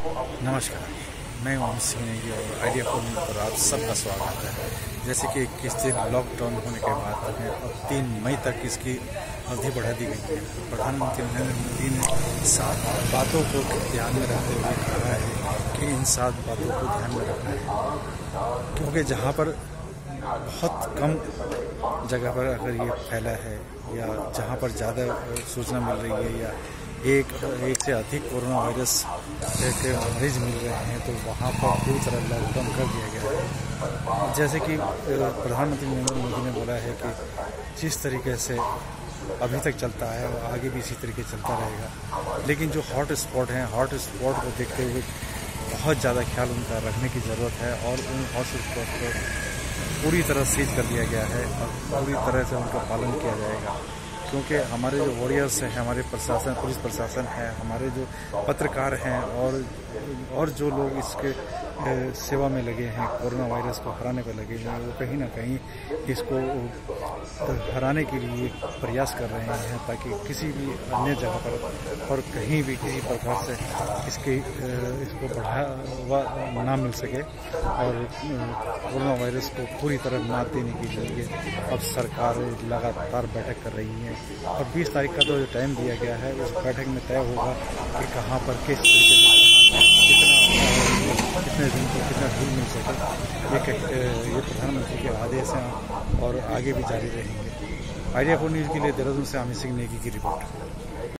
नमस्कार, मैं ओम सिंह नेगी और आइडिया फोन पर आप सबका स्वागत है। जैसे कि 21 दिन लॉकडाउन होने के बाद हमें अब 3 मई तक इसकी अवधि बढ़ा दी गई है। प्रधानमंत्री नरेंद्र मोदी ने 7 बातों को ध्यान में रखते हुए कहा है कि इन 7 बातों को ध्यान में रखना है, क्योंकि जहाँ पर बहुत कम जगह पर अगर ये फैला है या जहाँ पर ज़्यादा सूचना मिल रही है या एक से अधिक कोरोना वायरस के मरीज मिल रहे हैं, तो वहाँ पर पूरी तरह लॉकडाउन कर दिया गया है। जैसे कि प्रधानमंत्री नरेंद्र मोदी ने बोला है कि जिस तरीके से अभी तक चलता है और आगे भी इसी तरीके चलता रहेगा, लेकिन जो हॉट स्पॉट हैं, हॉट स्पॉट को देखते हुए बहुत ज़्यादा ख्याल उनका रखने की ज़रूरत है और उन हॉट स्पॉट को पूरी तरह सीज कर दिया गया है और पूरी तरह से उनका पालन किया जाएगा। क्योंकि हमारे जो वॉरियर्स हैं, हमारे प्रशासन, पुलिस प्रशासन है, हमारे जो पत्रकार हैं और जो लोग इसके सेवा में लगे हैं, कोरोना वायरस को हराने पर लगे हैं, वो कहीं ना कहीं इसको हराने के लिए प्रयास कर रहे हैं, ताकि किसी भी अन्य जगह पर और कहीं भी किसी प्रकार से इसको बढ़ावा ना मिल सके। और कोरोना वायरस को पूरी तरह मात देने के लिए अब सरकार लगातार बैठक कर रही है और 20 तारीख का जो टाइम दिया गया है, उस बैठक में तय होगा कि कहाँ पर किस तरीके से कितने दिन को कितना ढील मिल सके। ये प्रधानमंत्री के आदेश हैं और आगे भी जारी रहेंगे। आइडिया फोर न्यूज़ के लिए देहरादून से अमित सिंह नेगी की रिपोर्ट।